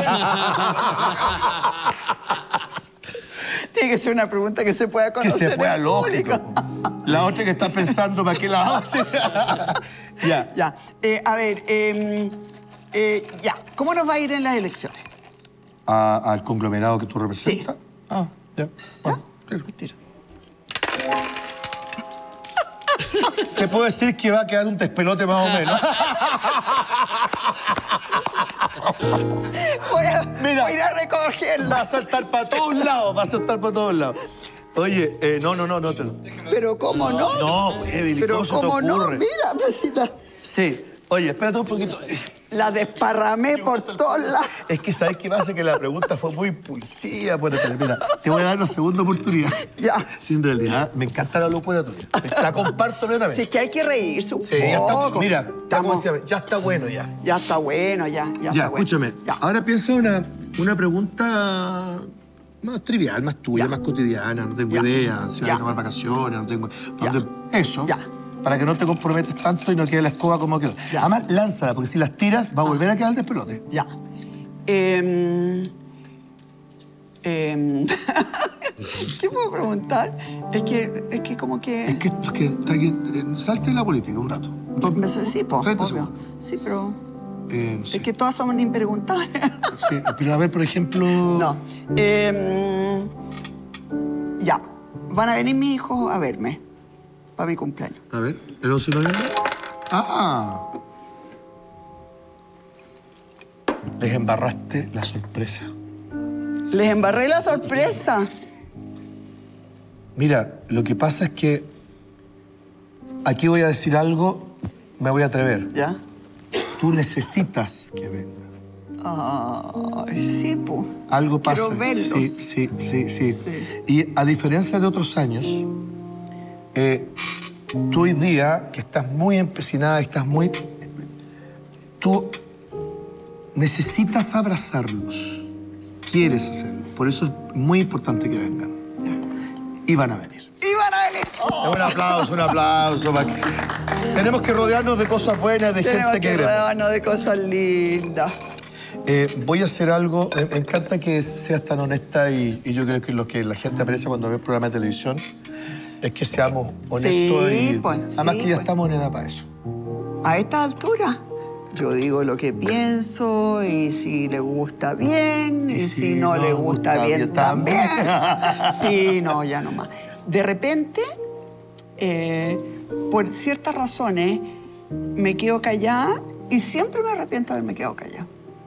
tiene que ser una pregunta que se pueda Que conocer. se pueda en lógico. público. La otra que está pensando para qué la hace. Ya. Ya. Eh, a ver, eh, eh, ya. ¿Cómo nos va a ir en las elecciones? A- al conglomerado que tú representas. Sí. Ah, ya. Bueno, tiro. Tiro. Te puedo decir que va a quedar un despelote más o menos. Voy a, Mira. voy a ir a Va recogerla. a saltar para todos lados, va a saltar para todos lados. Oye, eh, no, no, no, no te lo. Pero ¿cómo no? No, pues, Evelyn, Pero ¿cómo se te ¿cómo no? ocurre? Mira, pues si la, Sí. Oye, espérate un poquito. la desparramé por todos lados. Es que sabes qué pasa, que la pregunta fue muy impulsiva. Bueno, pero mira, te voy a dar una segunda oportunidad. Ya. Sí, en realidad, me encanta la locura tuya. La comparto Si plenamente. es que hay que reírse un Sí, ya está. poco. Mira, Estamos- estamos, ya está bueno ya. ya está bueno, ya, ya, Ya, está bueno. escúchame. Ya. Ahora piensa una, una pregunta más trivial, más tuya, Ya. más cotidiana. No tengo Ya. idea. Si vas Ya. a tomar vacaciones, no tengo. Ya. ¿dónde- Eso. Ya. Para que no te comprometes tanto y no quede la escoba como quedó. Ya. Además, lánzala, porque si las tiras, va a volver a quedar el despelote. Ya. Em, em, ¿Qué puedo preguntar? Es que, es que como que... Es que, es que, es que, eh, salte de la política un rato. Dos- Me sé- sí, po, treinta obvio. segundos. Sí, pero... Eh, no sé. Es que todas son impreguntables. Sí, pero a ver, por ejemplo. No. Em, ya. Van a venir mis hijos a verme para mi cumpleaños. A ver, ¿el once de noviembre? Ah. Les embarraste la sorpresa. Les embarré la sorpresa. Mira, lo que pasa es que aquí voy a decir algo, me voy a atrever. ¿Ya? Tú necesitas que venga. Ay, sí, pues. Algo pasa. Quiero verlos. Sí, sí, sí, sí, Sí. Y a diferencia de otros años, eh, tú hoy día, que estás muy empecinada, estás muy... Tú necesitas abrazarlos. Quieres hacerlo. Por eso es muy importante que vengan. Y van a venir. Y van a venir. Oh, Un aplauso, un aplauso. pa' que- Tenemos que rodearnos de cosas buenas, de tenemos gente que que queremos. rodearnos de cosas lindas. Eh, voy a hacer algo, me, me encanta que seas tan honesta y, y yo creo que lo que la gente aprecia cuando ve programas de televisión es que seamos honestos Sí, y pues, además sí, que ya pues. estamos en edad para eso. A esta altura, yo digo lo que pienso y si le gusta bien y, si, no, le gusta, bien, también. Sí, no, ya no más. De repente, eh, por ciertas razones, me quedo callada y siempre me arrepiento de haberme quedado callada.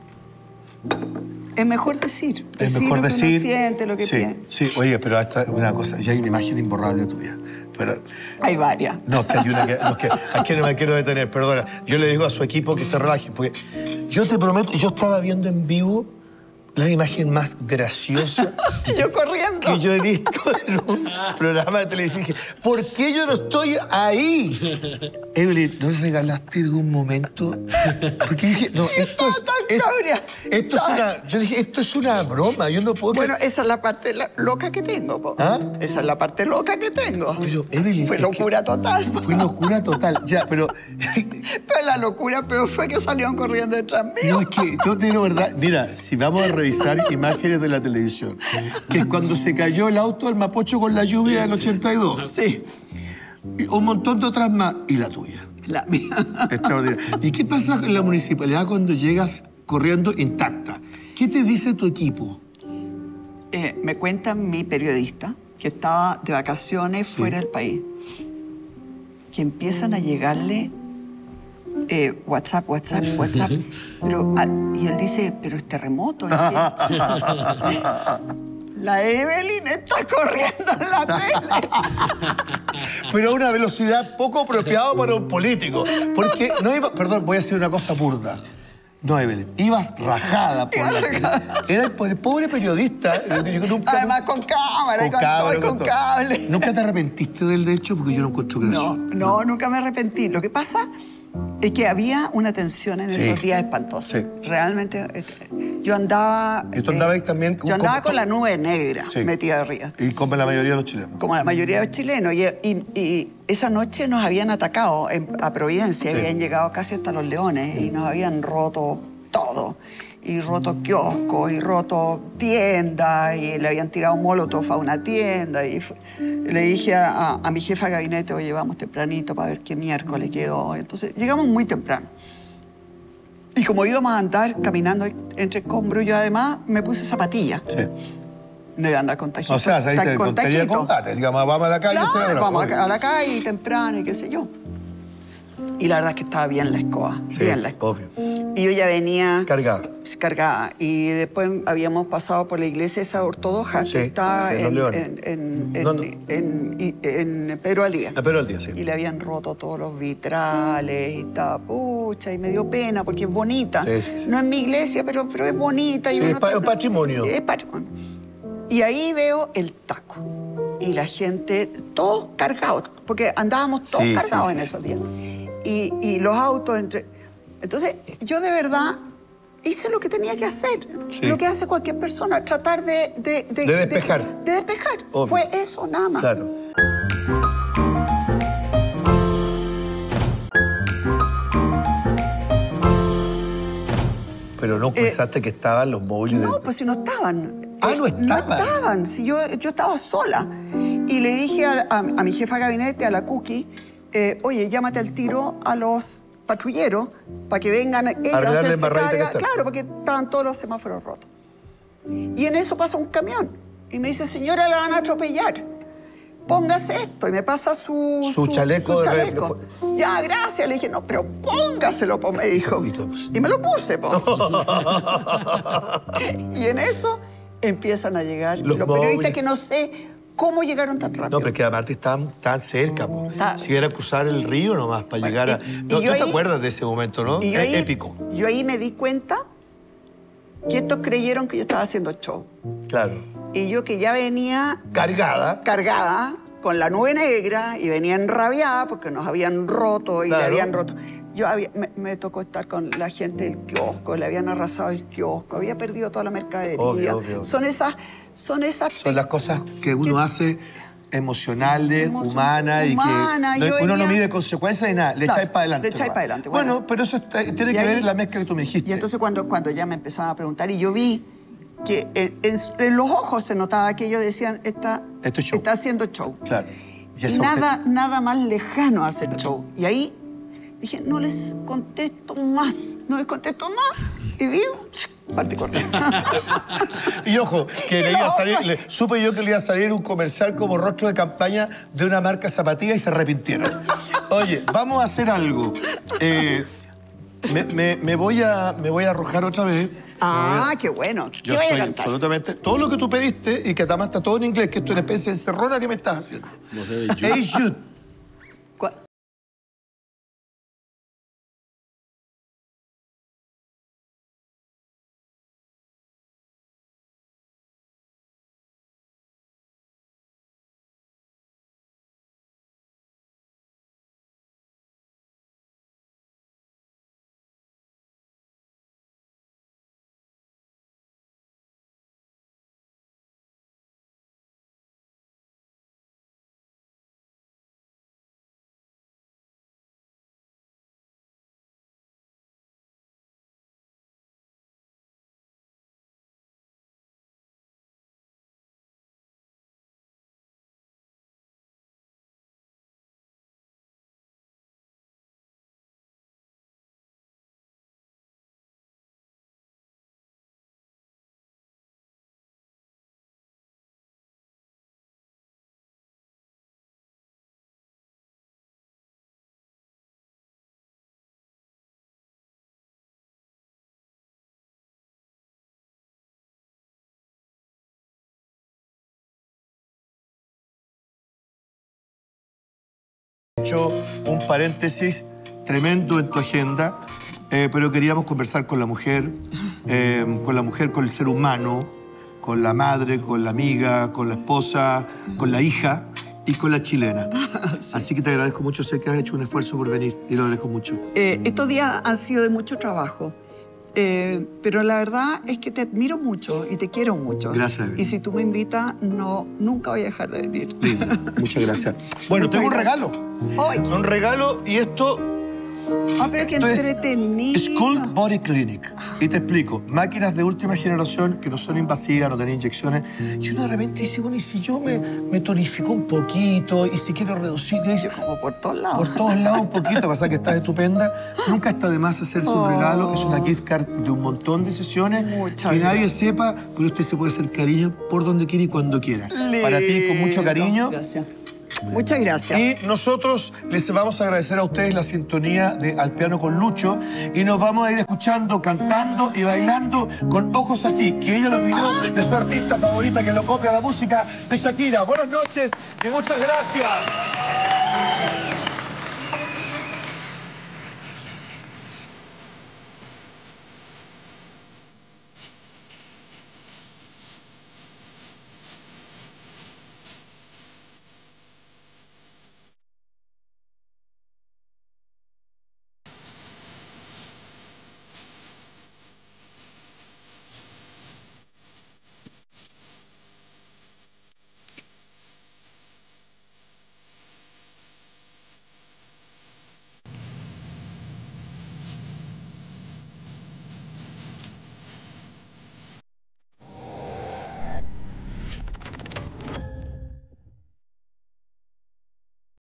Es mejor decir. Es decir mejor lo que decir. uno siente, lo que sí, piensa. sí, oye, pero esta es una cosa, ya hay una imagen imborrable tuya. Pero, Hay varias. no, es que hay una que, no, es que, es que no me quiero detener, perdona. Yo le digo a su equipo que se relaje, porque yo te prometo, yo estaba viendo en vivo la imagen más graciosa Yo corriendo. que yo he visto en un programa de televisión. Dije, ¿por qué yo no estoy ahí? Evelyn, ¿nos regalaste de un momento? Porque dije, no, esto es... tan es- cabria. esto es una... Yo dije, esto es una broma, yo no puedo... Bueno, esa es la parte la- loca que tengo, po. ¿Ah? Esa es la parte loca que tengo. Pero, Evelyn... Fue es locura que- total. Fue locura total, ya, pero... Pero la locura peor fue que salieron corriendo detrás mío. No, es que yo te digo verdad. Mira, si vamos a revisar imágenes de la televisión, que es cuando se cayó el auto del Mapocho con la lluvia del ochenta y dos. Sí. Y un montón de otras más. Y la tuya. La mía. Extraordinario. ¿Y qué pasa en la municipalidad cuando llegas corriendo intacta? ¿Qué te dice tu equipo? Eh, me cuenta mi periodista que estaba de vacaciones Sí. fuera del país, que empiezan a llegarle eh, WhatsApp, WhatsApp, WhatsApp. Pero, ah, y él dice, pero es terremoto. ¿Es que... La Evelyn está corriendo en la tele. Pero a una velocidad poco apropiada para un político. Porque no iba... Perdón, voy a decir una cosa burda. No, Evelyn, ibas rajada por Iba la rajada. tele. Era el, po- el pobre periodista. Yo, yo nunca, Además con cámara, con, todo, y con todo. cable. ¿Nunca te arrepentiste del hecho? Porque yo no encuentro gracioso. No, no, nunca me arrepentí. Lo que pasa es que había una tensión en Sí. esos días espantosos. Sí. Realmente, este, yo andaba... ¿Y tú andabas también con- Yo andaba con- con la nube negra Sí. metida arriba, Y como la mayoría de los chilenos. como la mayoría de los chilenos. Y, y- y esa noche nos habían atacado en- a Providencia, Sí. habían llegado casi hasta Los Leones y nos habían roto todo. Y roto kioscos, y roto tiendas, y le habían tirado molotov a una tienda. Y fue- le dije a, a- a mi jefa de gabinete, oye, vamos tempranito para ver qué miércoles quedó. Entonces, llegamos muy temprano. Y como íbamos a andar caminando entre escombros, yo además me puse zapatillas. Sí. No iba a andar con taquito. O sea, saliste de con tontería de taquito. combate. Digamos, vamos a la calle. Claro, se va, vamos obvio. a la calle temprano y qué sé yo. Y la verdad es que estaba bien la escoba, Sí, bien la escoba. obvio. Y yo ya venía Cargada. cargada. Y después habíamos pasado por la iglesia esa ortodoxa Sí, que está sí, en Los en, Leones. en, en, en, No, no. en- y- en Pedro Aldía. Ah, pero el día, sí. Y le habían roto todos los vitrales y estaba, pucha, y me dio pena porque es bonita. Sí, sí, sí. No es mi iglesia, pero, pero es bonita. Y Sí, uno es pa- está- es patrimonio. Es patrimonio. Y ahí veo el taco. Y la gente, todos cargados, porque andábamos todos Sí, sí, cargados sí, en sí. esos días. Y, y los autos entre... Entonces, yo de verdad hice lo que tenía que hacer. Sí. Lo que hace cualquier persona, tratar de... De, De despejarse. De, despejar. Obvio. Fue eso, nada más. Claro. Pero no pensaste que estaban los móviles. No, de- pues si no estaban. Ah, Eh, no estaban. No estaban. Si yo, yo estaba sola. Y le dije a, a- a mi jefa de gabinete, a la Cookie, eh, oye, llámate al tiro a los patrulleros para que vengan ellos a Arreglar la hacerse embarradita que carga. está. Claro, porque estaban todos los semáforos rotos. Y en eso pasa un camión. Y me dice, señora, la van a atropellar. Póngase esto. Y me pasa su... Su chaleco de chaleco. Ya, gracias. Le dije, no, pero póngaselo, po, me dijo. Uy, no, pues. Y me lo puse, po. Y en eso empiezan a llegar Los los, periodistas móviles. que no sé cómo llegaron tan rápido. No, pero es que aparte estaban tan cerca, po. Está- Si era cruzar el río nomás para Bueno, llegar a... y- y No, yo ¿tú te ahí- acuerdas de ese momento, no? Y yo Es ahí, épico. Yo ahí me di cuenta que estos creyeron que yo estaba haciendo show. Claro. Y yo que ya venía Cargada. cargada con la nube negra y venía enrabiada porque nos habían roto y Claro. le habían roto. Yo había- me, me tocó estar con la gente del kiosco, le habían arrasado el kiosco, había perdido toda la mercadería. Obvio, obvio, obvio. Son esas... Son esas... Son las cosas que uno que- hace emocionales, Emocio- humanas, y humana, que yo no- uno no venía- mide consecuencias ni nada. Le Claro, echáis para adelante. le echáis nomás. para adelante, Bueno, bueno. pero eso está- tiene Y que ahí- ver la mezcla que tú me dijiste. Y entonces cuando, cuando ya me empezaban a preguntar y yo vi que en, en- en los ojos se notaba que ellos decían, está, Esto es show. está haciendo show. Claro. Y eso nada, nada más lejano a hacer show. Y ahí dije, no les contesto más, no les contesto más. Y vi, partí corriendo. Y ojo, que le Y iba a la salir, otra- le- supe yo que le iba a salir un comercial como rostro de campaña de una marca zapatilla y se arrepintieron. Oye, vamos a hacer algo. Eh, me, me- me voy a, me voy a arrojar otra vez. Ah, qué bueno. ¿Qué Yo voy a estoy cantar? absolutamente... Todo lo que tú pediste y que además está todo en inglés, que esto es una especie de encerrona que me estás haciendo. No sé, de Hey Jude. hecho un paréntesis tremendo en tu agenda, eh, pero queríamos conversar con la mujer, eh, con la mujer, con el ser humano, con la madre, con la amiga, con la esposa, con la hija y con la chilena. Sí. Así que te agradezco mucho, sé que has hecho un esfuerzo por venir y lo agradezco mucho. Eh, estos días han sido de mucho trabajo. Eh, pero la verdad es que te admiro mucho y te quiero mucho. Gracias, Evelyn. Y si tú me invitas, no, nunca voy a dejar de venir. Linda, muchas gracias. Bueno, Muchas tengo un gracias. regalo. ¡Ay! Un regalo y esto... Ah, pero qué esto es entretenido. Skull Body Clinic. Y te explico, máquinas de última generación que no son invasivas, no tienen inyecciones. Y uno de repente dice, bueno, y si yo me, me tonifico un poquito, y si quiero reducir, y dice, Como por todos lados. por todos lados un poquito, pasa que estás estupenda. Nunca está de más hacerse un Oh. regalo. Es una gift card de un montón de sesiones. Muchas que nadie gracias. sepa, pero usted se puede hacer cariño por donde quiera y cuando quiera. Para ti, con mucho cariño. Gracias. Muchas gracias. Y nosotros les vamos a agradecer a ustedes la sintonía de Al Piano con Lucho y nos vamos a ir escuchando, cantando y bailando con Ojos Así, que ella lo pidió de su artista favorita que lo copia la música de Shakira. Buenas noches y muchas gracias.